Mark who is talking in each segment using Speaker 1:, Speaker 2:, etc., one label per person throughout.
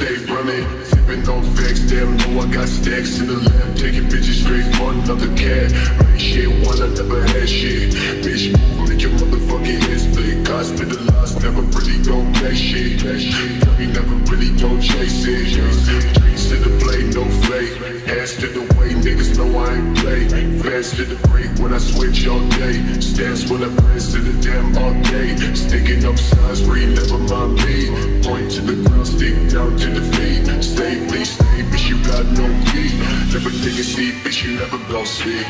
Speaker 1: stay running. Sipping on facts, damn, know I got stacks in the lab. Taking bitches straight for another cat. Make shit one, I never had shit. Bitch, move, make your motherfucking head split. Hospitalized, never really gon' back shit. Tell me never really don't chase it. Drinks to the plate, no flake. Hands to the way, niggas know I ain't play. Fast to the break when I switch all day. Stance when I press to the damn all day. Sticking up signs where you never mind me. Point to the ground, stick down to the feet. Stay, please stay, bitch, you got no beat. Never take a seat, bitch, you never gon' see.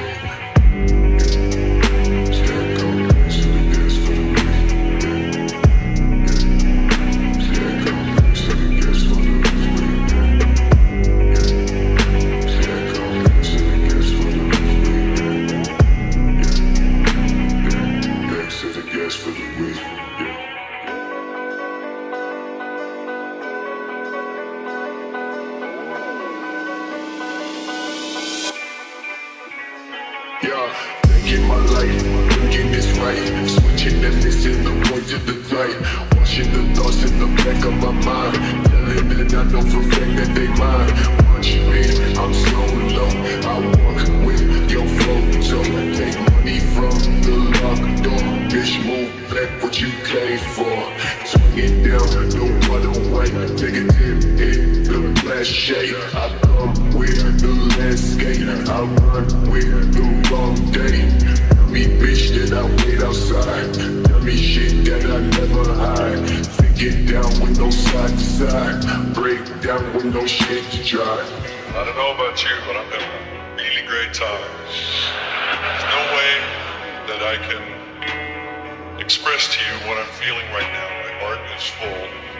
Speaker 1: Thinking my life, thinking this right. Switching and missing the point to the right. Washing the thoughts in the back of my mind. Telling that I know for a fact that they mine. Watch me, I'm so low. I walk with your photo. Take money from the locked door. Bitch, move back what you came for. Swing it down, no water white. Take a dip in the glass shade. I come with the landscape. I run with the wrong day. Tell me bitch that I wait outside. Tell me shit that I never hide. Get down with no side to side. Break down with no shit to try.
Speaker 2: I don't know about you, but I'm having a really great time. There's no way that I can express to you what I'm feeling right now. My heart is full.